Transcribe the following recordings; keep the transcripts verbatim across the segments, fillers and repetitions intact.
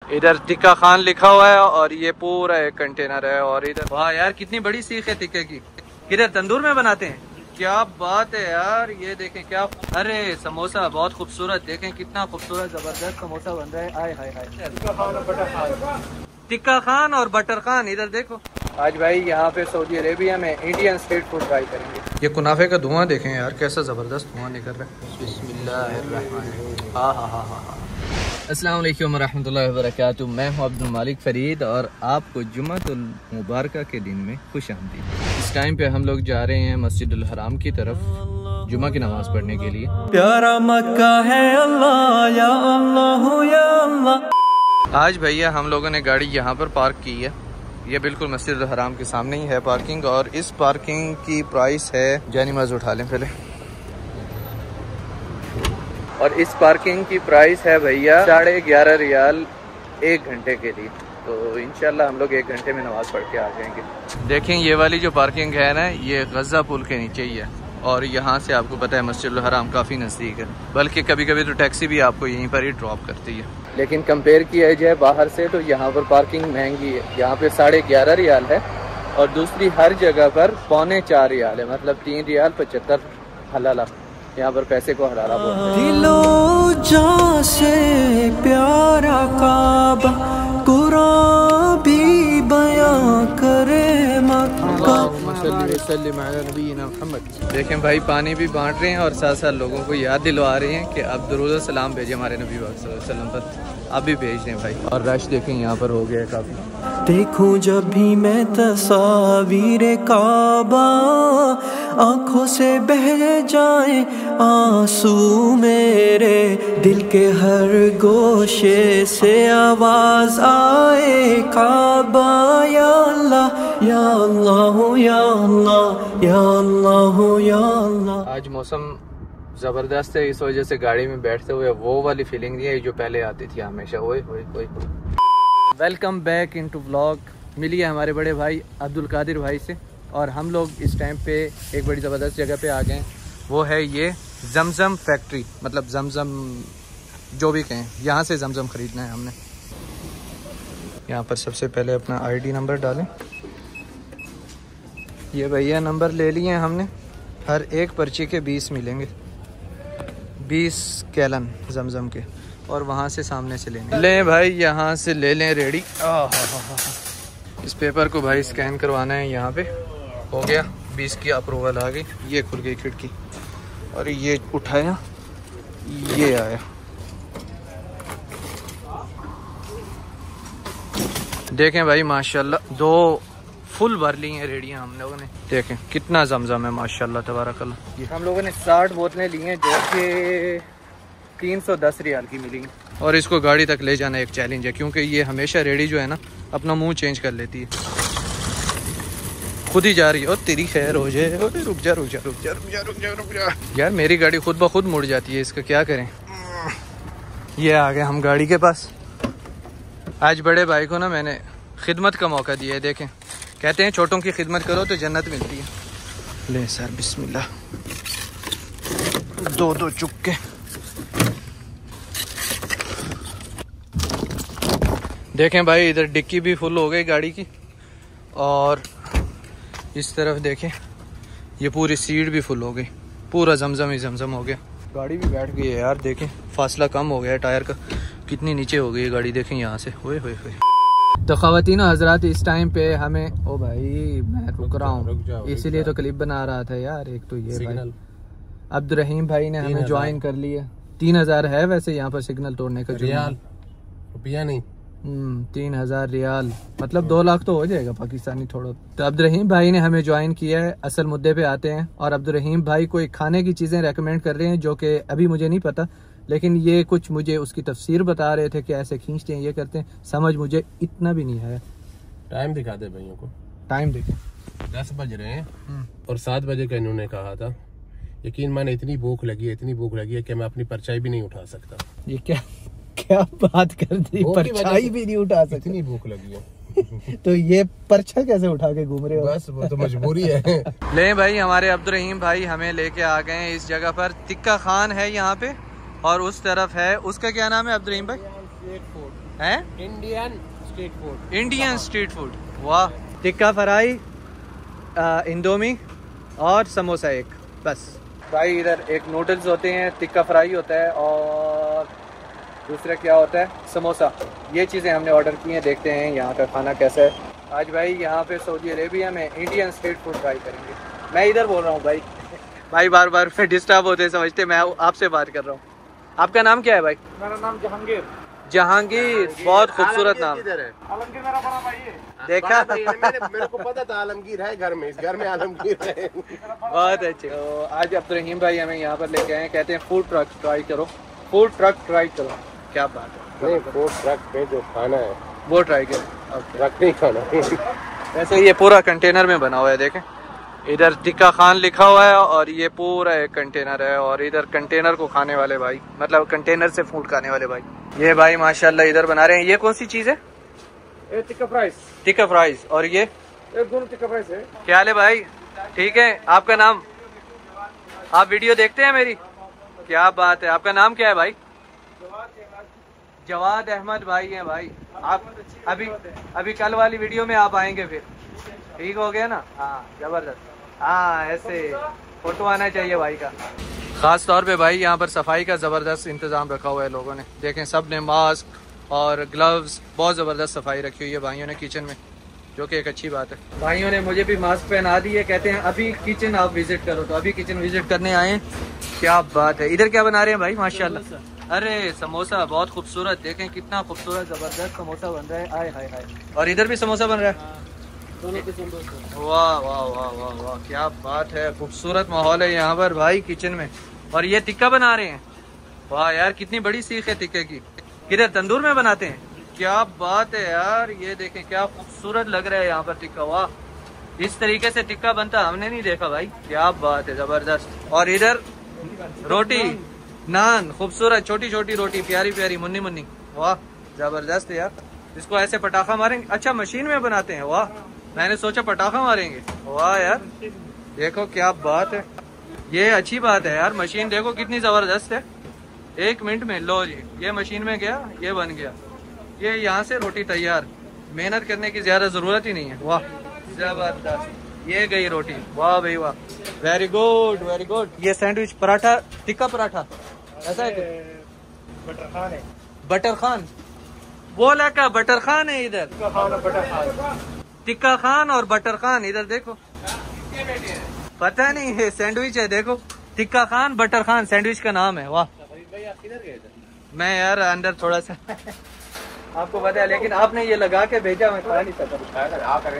इधर टिक्का खान लिखा हुआ है और ये पूरा एक कंटेनर है। और इधर वाह यार कितनी बड़ी सीख है टिक्के की। किधर तंदूर में बनाते हैं? क्या बात है यार, ये देखें क्या। अरे समोसा बहुत खूबसूरत, देखें कितना खूबसूरत जबरदस्त समोसा बन रहा है। आय हाय हाय, टिक्का खान और बटर खान। इधर देखो आज भाई यहाँ पे सऊदी अरेबिया में इंडियन स्ट्रीट फूड ट्राई करेंगे। ये कुनाफे का धुआं देखें यार कैसा जबरदस्त धुआं निकल रहा है। बिस्मिल्लाहिर्रहमानिर्रहीम। हाँ हाँ हाँ हाँ। अस्सलाम वालेकुम रहमतुल्लाहि व बरकातुहू। मैं हूँ अब्दुल मालिक फरीद और आपको जुम्मतुल मुबारक के दिन में खुश आमदीद। इस टाइम पे हम लोग जा रहे हैं मस्जिदुल हराम की तरफ जुम्मा की नमाज पढ़ने के लिए। प्यारा मक्का है अल्लाह या अल्लाह या अल्लाह। आज भैया हम लोगों ने गाड़ी यहाँ पर पार्क की है। ये बिल्कुल मस्जिदुल हराम के सामने ही है पार्किंग। और इस पार्किंग की प्राइस है, जानिमाज़ उठा लें पहले। और इस पार्किंग की प्राइस है भैया साढ़े ग्यारह रियाल एक घंटे के लिए। तो इंशाल्लाह हम लोग एक घंटे में नमाज पढ़ के आ जाएंगे। देखें ये वाली जो पार्किंग है ना, ये गज़ा पुल के नीचे ही है। और यहाँ से आपको पता है मस्जिदुल हराम काफ़ी नज़दीक है, बल्कि कभी कभी तो टैक्सी भी आपको यहीं पर ही ड्रॉप करती है। लेकिन कंपेयर किया जाए बाहर से तो यहाँ पर पार्किंग महंगी है। यहाँ पे साढ़े ग्यारह रियाल है और दूसरी हर जगह पर पौने चार रियाल है, मतलब तीन रियाल पचहत्तर हलाला। यहाँ पर पैसे को हलाला बोलते हैं। दिलो जान से प्यारा काबा कुरान भी बयां करे मक्का। देखें भाई पानी भी बांट रहे हैं और साथ साथ लोगों को याद दिलवा रहे हैं कि आप दुरूद सलाम भेजें हमारे नबी वसल्लम पर। आप भी भेज दें भाई। और रश देखें यहाँ पर हो गया है काफ़ी। देखूं जब भी मैं तस्वीर काबा आँखों से बह जाए आंसू मेरे, दिल के हर गोशे से आवाज़ आए काबा या अल्लाह या अल्लाह या अल्लाह या अल्लाह या अल्लाह। आज मौसम ज़बरदस्त है, इस वजह से गाड़ी में बैठते हुए वो वाली फीलिंग नहीं है जो पहले आती थी हमेशा। ओए ओए ओए। Welcome back into vlog. मिलिए हमारे बड़े भाई अब्दुल कादिर भाई से और हम लोग इस टाइम पे एक बड़ी ज़बरदस्त जगह पे आ गए। वो है ये जमजम फैक्ट्री, मतलब जमजम जो भी कहें, यहाँ से जमजम ख़रीदना है हमने। यहाँ पर सबसे पहले अपना आईडी नंबर डालें। ये भैया नंबर ले लिए हैं हमने। हर एक पर्ची के बीस मिलेंगे, बीस गैलन जमजम के। और वहाँ से सामने से लेंगे। लें भाई यहाँ से ले लें रेडी। इस पेपर को भाई स्कैन करवाना है। यहाँ पे हो गया, बीस की अप्रूवल आ गई। ये खुल गई खिड़की और ये उठाया, ये आया। देखें भाई माशाल्लाह दो फुल भर ली हैं रेडियाँ हम लोगों ने। देखें कितना जमजम है माशाल्लाह तबारकल्लाह। ये हम लोगों ने साठ बोतलें ली हैं जो कि तीन सौ दस रियाल की मिली हैं। और इसको गाड़ी तक ले जाना एक चैलेंज है, क्योंकि ये हमेशा रेडी जो है ना अपना मुंह चेंज कर लेती है, खुद ही जा रही है। और तेरी खैर हो जाए। रुक जा रुक जा रुक जा रुक जा रुक जा रुक जा। यार मेरी गाड़ी खुद ब खुद मुड़ जाती है, इसका क्या करें। ये आ गए हम गाड़ी के पास। आज बड़े भाई को ना मैंने खिदमत का मौका दिया है। देखें कहते हैं छोटों की खिदमत करो तो जन्नत मिलती है। ले सर बिस्मिल्लाह, दो दो चुक्के। देखें भाई इधर डिक्की भी फुल हो गई गाड़ी की। और इस तरफ देखें ये पूरी सीट भी फुल हो गई। पूरा जमजम ही जमजम हो गया। गाड़ी भी बैठ गई है यार। देखें फासला कम हो गया है टायर का, कितनी नीचे हो गई है गाड़ी। देखें यहाँ से। ओए होए होए। तो ख़वातीन हज़रात इस टाइम पे हमें, ओ भाई मैं रुक रहा हूँ इसीलिए तो क्लिप बना रहा था यार। एक तो ये भाई अब्दुल रहीम भाई ने हमें ज्वाइन कर लिया। तीन हजार है वैसे यहाँ पर सिग्नल तोड़ने का। रियाल रुपया नहीं, तीन हजार रियाल मतलब दो लाख तो हो जाएगा पाकिस्तानी थोड़ा। तो अब्दुल रहीम भाई ने हमें ज्वाइन किया है। असल मुद्दे पे आते हैं। और अब्दुल रहीम भाई कोई खाने की चीज़ें रेकमेंड कर रहे हैं जो कि अभी मुझे नहीं पता, लेकिन ये कुछ मुझे उसकी तफसीर बता रहे थे कि ऐसे खींचते हैं, ये करते हैं। समझ मुझे इतना भी नहीं आया। टाइम दिखा दे भाइयों को। टाइम देखें, दस बज रहे हैं और सात बजे का इन्होंने कहा था। यकीन माने इतनी भूख लगी है, इतनी भूख लगी है कि मैं अपनी परछाई भी नहीं उठा सकता। ये क्या क्या बात कर दी, परछाई भी नहीं उठा सकता। इतनी भूख लगी है। तो ये पर्चा कैसे उठा के घूम रहे हो? बस वो तो मजबूरी है। ले भाई हमारे अब्दुल रहीम भाई हमें लेके आ गए हैं इस जगह पर। टिक्का खान है यहाँ पे और उस तरफ है, उसका क्या नाम है अब्दुल रहीम भाई? है Indian street food. Indian street food, वाह। टिक्का फ्राई, इंडोमी और समोसा एक, बस भाई। इधर एक नूडल्स होते हैं, टिक्का फ्राई होता है और दूसरा क्या होता है, समोसा। ये चीज़ें हमने ऑर्डर की हैं, देखते हैं यहाँ का खाना कैसा है। आज भाई यहाँ पे सऊदी अरेबिया में इंडियन स्ट्रीट फूड ट्राई करेंगे। मैं इधर बोल रहा हूँ भाई भाई बार बार डिस्टर्ब होते समझते, मैं आपसे बात कर रहा हूँ। आपका नाम क्या है भाई? मेरा नाम जहांगीर। जहांगीर, बहुत खूबसूरत नाम। आलमगीर मेरा बड़ा भाई है। देखा, मेरे, मेरे को पता था आलमगीर है घर में, इस घर में आलमगीर है। बहुत अच्छे। तो आज अब्दुर्रहीम भाई हमें यहाँ पर लेके आए, कहते हैं फूड ट्रक ट्राई करो, फूड ट्रक ट्राई करो। क्या बात है? नहीं, फूड ट्रक पे जो खाना है वो ट्राई करो, ट्रक नहीं खाना। वैसे ये पूरा कंटेनर में बना हुआ है, देखें इधर टिक्का खान लिखा हुआ है और ये पूरा एक कंटेनर है। और इधर कंटेनर को खाने वाले भाई, मतलब कंटेनर से फूड खाने वाले भाई, ये भाई माशाल्लाह इधर बना रहे हैं। ये कौन सी चीज़ है? ये टिक्का फ्राइज। टिक्का फ्राइज। और ये ये दोनों टिक्का फ्राइज है। क्या हाल है भाई? ठीक है। आपका नाम? आप वीडियो देखते हैं मेरी? क्या बात है। आपका नाम क्या है भाई? जवाद अहमद भाई हैं भाई। आप अभी अभी कल वाली वीडियो में आप आएंगे फिर, ठीक हो गया ना? हाँ जबरदस्त। हाँ ऐसे फोटो आना चाहिए भाई का। खास तौर पे भाई यहाँ पर सफाई का ज़बरदस्त इंतज़ाम रखा हुआ है लोगों ने। देखें सब ने मास्क और ग्लव्स, बहुत ज़बरदस्त सफाई रखी हुई है भाइयों ने किचन में, जो कि एक अच्छी बात है। भाइयों ने मुझे भी मास्क पहना दिए, कहते हैं अभी किचन आप विजिट करो, तो अभी किचन विजिट करने आए। क्या बात है। इधर क्या बना रहे हैं भाई? माशाल्लाह। अरे समोसा बहुत खूबसूरत, देखें कितना खूबसूरत ज़बरदस्त समोसा बन रहा है। आए हाय हाय। और इधर भी समोसा बन रहा है। वाह वाह वाह वाह वाह, क्या बात है। खूबसूरत माहौल है यहाँ पर भाई किचन में। और ये टिक्का बना रहे हैं, वाह यार कितनी बड़ी सीख है टिक्के की। किधर तंदूर में बनाते हैं? क्या बात है यार, ये देखें क्या खूबसूरत लग रहा है यहाँ पर टिक्का। वाह, इस तरीके से टिक्का बनता हमने नहीं देखा भाई। क्या बात है, जबरदस्त। और इधर रोटी, नान, खूबसूरत छोटी छोटी रोटी, प्यारी प्यारी मुन्नी मुन्नी। वाह जबरदस्त यार। इसको ऐसे पटाखा मारेंगे? अच्छा मशीन में बनाते हैं। वाह, मैंने सोचा पटाखा मारेंगे। वाह यार देखो क्या बात है, ये अच्छी बात है यार। मशीन देखो कितनी जबरदस्त है। एक मिनट में लो जी, ये मशीन में गया, ये बन गया, ये यहाँ से रोटी तैयार। मेहनत करने की ज्यादा जरूरत ही नहीं है। वाह जबरदस्त, ये गई रोटी। वाह भाई वाह, वेरी गुड वेरी गुड। ये सैंडविच पराठा, टिक्का पराठा ऐसा है? बटर खान है। बटर खान, वो लगा बटर खान है इधर। बटर खान, टिक्का खान और बटर खान। इधर देखो, पता नहीं है सैंडविच है। देखो टिक्का खान बटर खान सैंडविच का नाम है। वाह, मैं यार अंदर थोड़ा सा आपको पता है, लेकिन आपने ये लगा के भेजा, मैं खा नहीं सकता।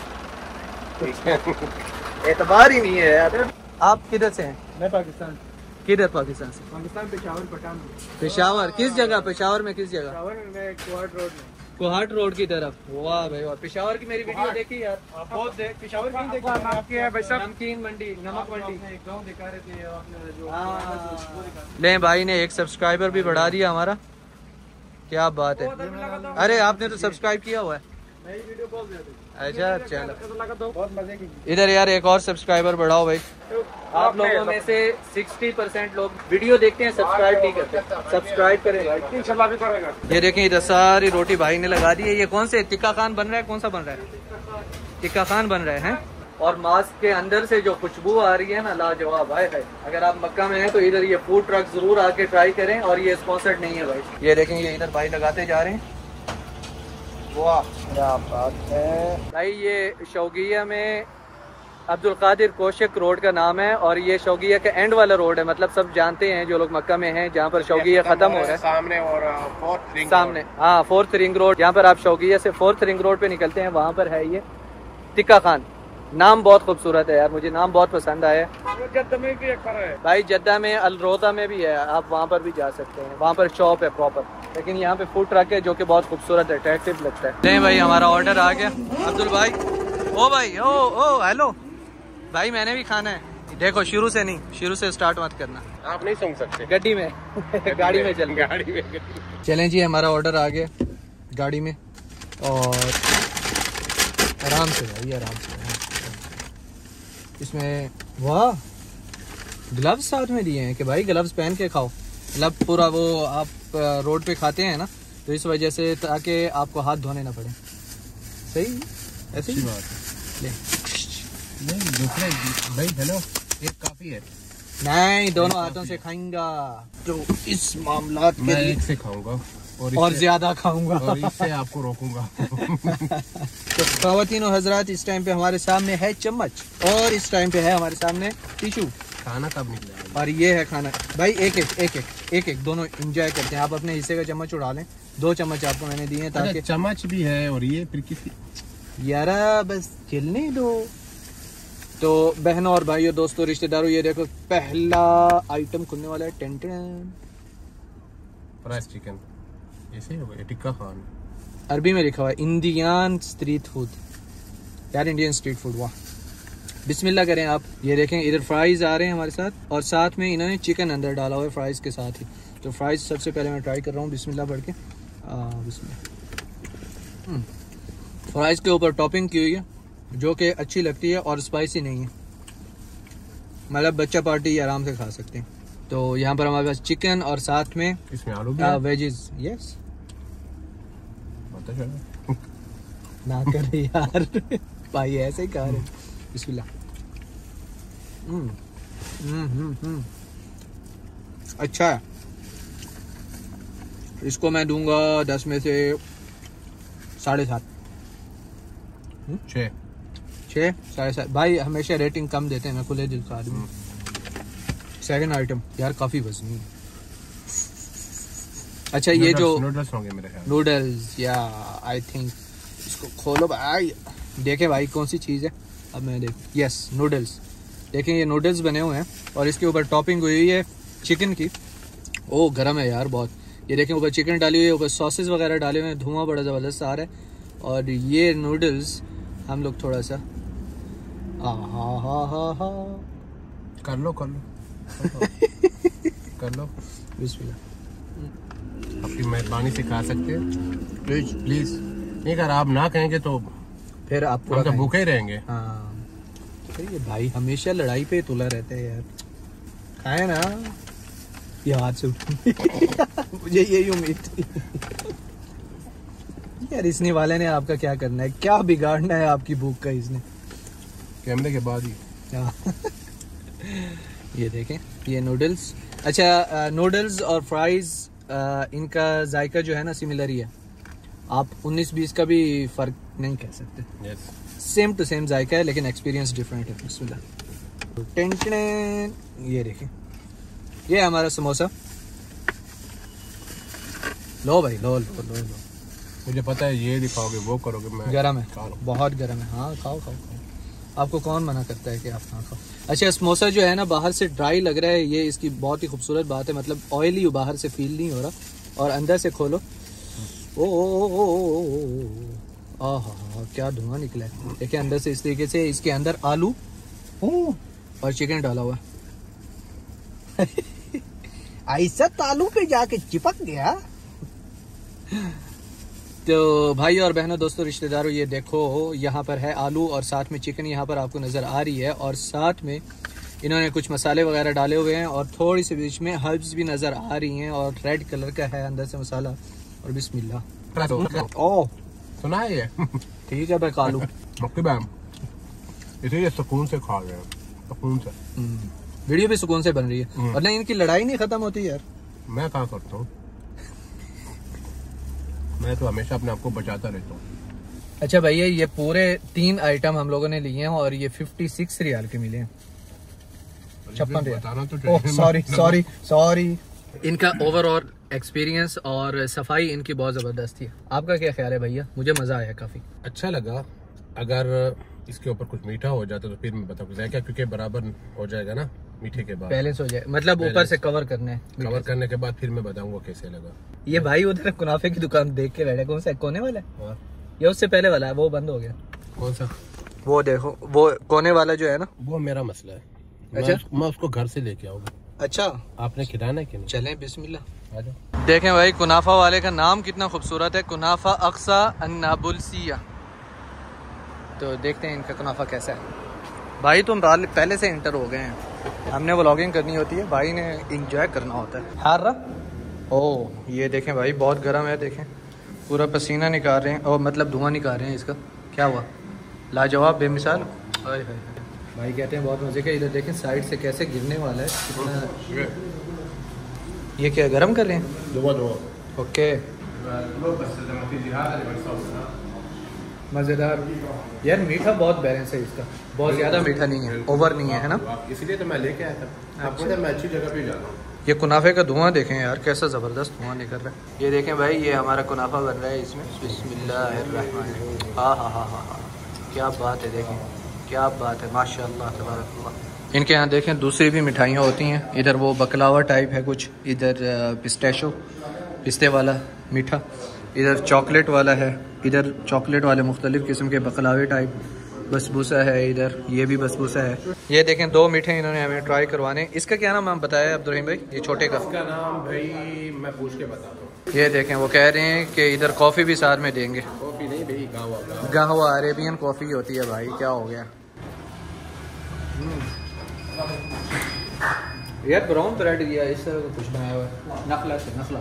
एतबार ही नहीं है यार। आप किधर से हैं? मैं पाकिस्तान। किधर पाकिस्तान से? पाकिस्तान पेशावर पठान। पेशावर किस जगह? पेशावर में किस जगह? पेशावर में कोहाट रोड में। कोहाट रोड की तरफ। वाह भाई वाह, पेशावर की मेरी वीडियो देखी यार। बहुत देख, पेशावर की देखी आपकी है भाई साहब। नमकीन मंडी, नमक मंडी, एक गांव दिखा रहे थे आपने जो। हाँ ले भाई ने एक सब्सक्राइबर भी बढ़ा दिया हमारा। क्या बात है। अरे आपने तो सब्सक्राइब किया हुआ है। अच्छा चलो, बहुत मजे की। इधर यार एक और सब्सक्राइबर बढ़ाओ भाई। आप लोगों में से साठ परसेंट लोग वीडियो देखते हैं, सब्सक्राइब नहीं करते। सब्सक्राइब करें भाई, इंशाल्लाह भी करेगा। ये देखें इधर सारी रोटी भाई ने लगा दी है। ये कौन से टिक्का खान बन रहा है? कौन सा बन रहा है? टिक्का खान बन रहा है। और मास्क के अंदर से जो खुशबू आ रही है ना, लाजवाब है। अगर आप मक्का में हैं तो इधर ये फूड ट्रक जरूर आके ट्राई करें। और ये स्पॉन्सर्ड नहीं है भाई। ये देखें ये इधर भाई लगाते जा रहे हैं। वाह क्या बात है भाई। ये शौकिया में अब्दुल कादिर कोशक रोड का नाम है। और ये शौकिया का एंड वाला रोड है, मतलब सब जानते हैं जो लोग मक्का में हैं, जहाँ पर शौकिया खत्म हो रहा है सामने। और फोर्थ रिंग सामने, हाँ फोर्थ रिंग रोड। जहाँ पर आप शौकिया से फोर्थ रिंग रोड पे निकलते हैं, वहाँ पर है ये टिक्का खान। नाम बहुत खूबसूरत है यार, मुझे नाम बहुत पसंद आया। जद्दा में भी एक है भाई, जद्दा में अलरोदा में भी है, आप वहाँ पर भी जा सकते हैं। वहाँ पर शॉप है प्रॉपर, लेकिन यहाँ पे फूड ट्रक है जो कि बहुत खूबसूरत है, अट्रैक्टिव लगता है। नहीं भाई हमारा ऑर्डर आ गया। अब्दुल भाई, ओ भाई, ओ ओ हेलो भाई, मैंने भी खाना है। देखो शुरू से नहीं, शुरू से स्टार्ट मत करना, आप नहीं सुन सकते। गड्डी में गाड़ी में चल गाड़ी में चलें जी। हमारा ऑर्डर आ गया गाड़ी में, और आराम से भाई आराम से। इसमें वाह ग्लव्स साथ में दिए हैं कि भाई ग्लव्स पहन के खाओ। मतलब पूरा वो आप रोड पे खाते हैं ना, तो इस वजह से ताकि आपको हाथ धोने ना पड़े। सही ऐसे ही बात ले। नहीं दूसरे भाई हेलो एक काफी है। नहीं दोनों हाथों से खाएंगा तो इस मामला के मैं लिए एक से खाऊंगा और, और ज्यादा खाऊंगा और इससे आपको रोकूंगा। तो ख़वातीन और हजरात इस टाइम पे हमारे सामने है चम्मच और इस टाइम पे है हमारे सामने टिशू। खाना कब निकलेगा? और ये है खाना भाई। एक एक एक एक एक एक दोनों एंजॉय करते हैं। आप अपने हिस्से का चम्मच उड़ा लें। दो चम्मच आपको मैंने दिए हैं ताकि चम्मच भी है और ये फिर किसी यारा बस चलने दो। तो बहनों और भाइयों दोस्तों रिश्तेदारों ये देखो पहला आइटम खुलने वाला है। टेन टेन फ्राइज चिकन ऐसे हो गया। टिक्का खान अरबी में लिखा हुआ है इंडियन स्ट्रीट फूड। यार इंडियन स्ट्रीट फूड वाह। बिस्मिल्लाह करें आप। ये देखें इधर फ्राइज आ रहे हैं हमारे साथ और साथ में इन्होंने चिकन अंदर डाला हुआ है फ्राइज के साथ ही। तो फ्राइज सबसे पहले मैं ट्राई कर रहा हूँ बिस्मिल्लाह पढ़ के। बिस्मिल्लाह। फ्राइज के ऊपर टॉपिंग की हुई है जो कि अच्छी लगती है और स्पाइसी नहीं है। मतलब बच्चा पार्टी आराम से खा सकते हैं। तो यहाँ पर हमारे पास चिकन और साथ में इसमें आलू भी वेजिज। यस चलो ना कर यार भाई ऐसे ही कह रहे। बिस्मिल्लाह। हम्म हम्म हम्म अच्छा है। इसको मैं दूंगा दस में से साढ़े सात। छः छः साढ़े सात। भाई हमेशा रेटिंग कम देते हैं। मैं खुले दिल का आदमी। सेकंड आइटम यार काफी वजनी है। अच्छा ये जो नूडल्स होंगे मेरे ख्याल। नूडल्स या आई थिंक इसको खोलो भाई। देखें भाई कौन सी चीज़ है। अब मैं देख यस नूडल्स। देखें ये नूडल्स बने हुए हैं और इसके ऊपर टॉपिंग हुई है चिकन की। ओ गरम है यार बहुत। ये देखें ऊपर चिकन डाली हुई है ऊपर सॉसेस वगैरह डाले हुए हैं। धुआं बड़ा ज़बरदस्त आ रहा है। और ये नूडल्स हम लोग थोड़ा सा आ हा हा हा हा कर लो कर लो कर लो। बिस्मिल्लाह। आपकी मेहरबानी से खा सकते हैं प्लीज प्लीज। नहीं अगर आप ना कहेंगे तो फिर आप हम तो भूखे ही रहेंगे। हाँ तो ये भाई हमेशा लड़ाई पे तुला रहते हैं यार। खाए ना ये हाथ से उठ। मुझे यही उम्मीद थी यार। इसने वाले ने आपका क्या करना है क्या बिगाड़ना है आपकी भूख का इसने। कैमरे के बाद ही ये देखें ये नूडल्स। अच्छा नूडल्स और फ्राइज इनका जायका जो है ना सिमिलर ही है। आप उन्नीस बीस का भी फर्क नहीं कह सकते। yes. सेम टू सेम जायका है लेकिन एक्सपीरियंस डिफरेंट है। बिस्मिल्लाह। टेंशन ये देखें ये है हमारा समोसा। लो भाई लो लो लो लो। मुझे पता है ये दिखाओगे वो करोगे। मैं गरम है बहुत गरम है। हाँ खाओ खाओ खाओ। आपको कौन मना करता है कि आप ना खाओ। अच्छा समोसा जो है ना बाहर से ड्राई लग रहा है। ये इसकी बहुत ही खूबसूरत बात है। मतलब ऑयली बाहर से फील नहीं हो रहा। और अंदर से खोलो ओ आहा क्या धुआं निकला है। देखिए अंदर से इस तरीके से इसके अंदर आलू और चिकन डाला हुआ है। ऐसा तालू पे जाके चिपक गया। तो भाई और बहनों दोस्तों रिश्तेदारों ये देखो यहाँ पर है आलू और साथ में चिकन यहाँ पर आपको नज़र आ रही है। और साथ में इन्होंने कुछ मसाले वगैरह डाले हुए हैं और थोड़ी सी बीच में हर्ब्स भी नज़र आ रही हैं और रेड कलर का है अंदर से मसाला। और बिस्मिल्लाह। ओह सुना है ये ठीक है भाई कालू ओके मैम इसे ये सुकून से खा रहे हैं सुकून से। वीडियो भी सुकून से बन रही है और नहीं इनकी लड़ाई नहीं खत्म होती यार। मैं कहाँ करता हूँ मैं तो हमेशा अपने आप को बचाता रहता हूँ। अच्छा भैया ये पूरे तीन आइटम हम लोगों ने लिए हैं और ये फिफ्टी सिक्स रियाल के मिले हैं। छप्पन रियाल। Sorry sorry sorry. इनका ओवरऑल एक्सपीरियंस और सफाई इनकी बहुत ज़बरदस्त थी। आपका क्या ख्याल है भैया। मुझे मज़ा आया काफ़ी अच्छा लगा। अगर इसके ऊपर कुछ मीठा हो जाता तो फिर मैं बताऊँ क्या क्योंकि बराबर हो जाएगा ना मीठे के बाद बैलेंस हो जाए। मतलब ऊपर से कवर करने कवर करने के बाद फिर मैं बताऊंगा कैसे लगा। ये भाई उधर कुनाफे की दुकान देख के बैठे। कौन सा कोने वाला है ये उससे पहले वाला है वो बंद हो गया। कौन सा वो देखो वो कोने वाला जो है ना वो मेरा मसला है। अच्छा मैं, मैं उसको घर से लेके आऊंगा। अच्छा आपने खिलाना है कि नहीं। चलें बिस्मिल्लाह आ जाओ। देखें भाई कुनाफा वाले का नाम कितना खूबसूरत है कुनाफा अक्सा अन्नाबुलसिया। तो देखते हैं इनका कुनाफा कैसा है। भाई तुम पहले से इंटर हो गए हैं। हमने व्लॉगिंग करनी होती है भाई ने इंजॉय करना होता है। हार रहा ओह ये देखें भाई बहुत गर्म है, देखें पूरा पसीना निकाल रहे हैं और मतलब धुआं निकाल रहे हैं इसका। क्या हुआ, लाजवाब बेमिसाल। हाय हाय भाई कहते हैं बहुत मज़े का। इधर देखें साइड से कैसे गिरने वाला है कितना। ये क्या गर्म कर रहे हैं? दुआ दुआ। ओके मज़ेदार यार। मीठा बहुत बैलेंस है इसका, बहुत ज़्यादा मीठा नहीं है, ओवर नहीं है, है ना? इसलिए तो मैं लेके आया था। आपको तो मैं अच्छी जगह पे जा रहा हूँ। ये कुनाफे का धुआं देखें यार, कैसा ज़बरदस्त धुआं निकल रहा है। ये देखें भाई, ये हमारा कुनाफा बन रहा है इसमें। बिस्मिल्लाहिर्रहमानिर्रहीम। हाँ हाँ हाँ हाँ हाँ क्या बात है, देखें क्या बात है, माशाअल्लाह तबारकल्लाह। इनके यहाँ देखें दूसरी भी मिठाइयाँ होती हैं। इधर वो बकलावा टाइप है कुछ, इधर पिस्टैशो पिस्ते वाला मीठा, इधर चॉकलेट वाला है, इधर चॉकलेट वाले मुख्तलिफ़ किस्म के बकलावे टाइप, बसबूसा है, इधर ये भी बसबूसा है। ये देखें दो मीठे इन्होंने हमें ट्राई करवाने। इसका क्या नाम हम बताया अब्दुर्रहीम भाई? ये छोटे का इसका नाम भाई मैं पूछ के बताता हूँ। ये देखें वो कह रहे हैं कि इधर कॉफ़ी भी साथ में देंगे। कॉफ़ी नहीं भाई, गावा गावा अरेबियन कॉफ़ी होती है भाई। क्या हो गया यार, ब्राउन ब्रेड दिया इस तरह कुछ बनाया हुआ है, नखला से नखला।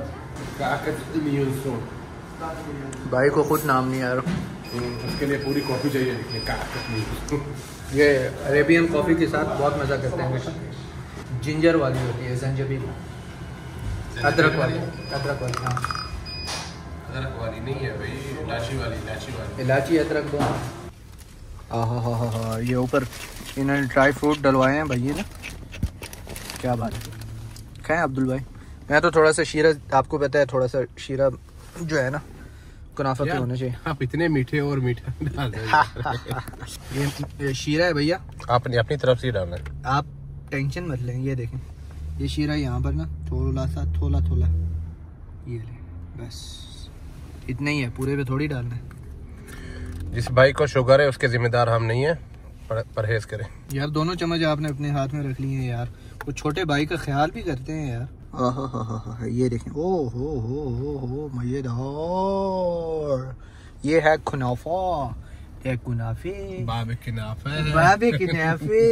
भाई को खुद नाम नहीं आ रहा, उसके लिए पूरी कॉफ़ी चाहिए लिखने। ये अरेबियन कॉफ़ी के साथ बहुत मज़ा करते हैं हमेशा। जिंजर वाली होती है, जंजबील, अदरक वाली, अदरक वाली। हाँ अदरक वाली नहीं है भाई, इलायची वाली। इलायची वाली इलायची अदरक दो। हाँ हाँ हाँ हाँ हाँ ये ऊपर इन्होंने ड्राई फ्रूट डलवाए हैं भाई, ये ना क्या बात है। खाएं अब्दुल भाई? मैं तो थोड़ा सा शीरा, आपको पता है थोड़ा सा शीरा जो है ना कुनाफा पे होना चाहिए। आप इतने मीठे और मीठा डाल रहे हैं। ये शीरा है भैया, आपने अपनी तरफ से डालना है। आप टेंशन मत लें। ये देखें ये शीरा यहाँ पर ना थोड़ा सा थोड़ा थोड़ा ये ले, बस इतना ही है, पूरे पे थोड़ी डालना है। जिस भाई को शुगर है उसके जिम्मेदार हम नहीं है, परहेज करें यार। दोनों चम्मच आपने अपने हाथ में रख लिए हैं यार, वो छोटे भाई का ख्याल भी करते हैं यार। हाँ हाँ हाँ हाँ ये देखें, ओ हो हो हो हो मजेदार। ये है कुनाफा, ये कुनाफे, बाबे कुनाफे, बाबे कुनाफे।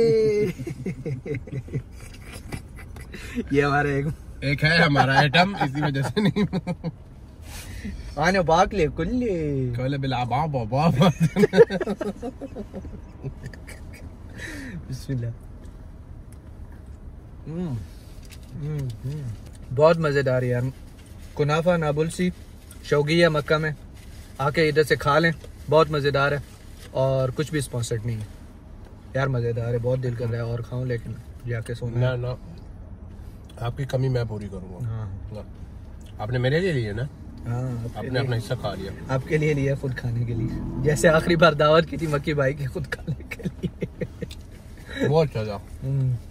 ये हमारा एक एक है हमारा आइटम, इसी वजह से नहीं आने बाक ले कुल्ले कल बिला बाबा बाबा। बिस्मिल्लाह। हम्म बहुत मज़ेदार यार। कुनाफा नाबुलसी शौगिया मक्का में आके इधर से खा लें, बहुत मज़ेदार है और कुछ भी स्पॉन्सर्ड नहीं है यार। मज़ेदार है, बहुत दिल कर रहा है और खाऊं, लेकिन जाके सोना। ना ना आपकी कमी मैं पूरी करूँगा। हाँ आपने मेरे लिए लिया ना? हाँ आपने अपना हिस्सा खा लिया। आपके लिए लिया, खुद खाने के लिए, जैसे आखिरी बार दावत की थी मक्की भाई की खुद खाने के लिए। बहुत अच्छा था।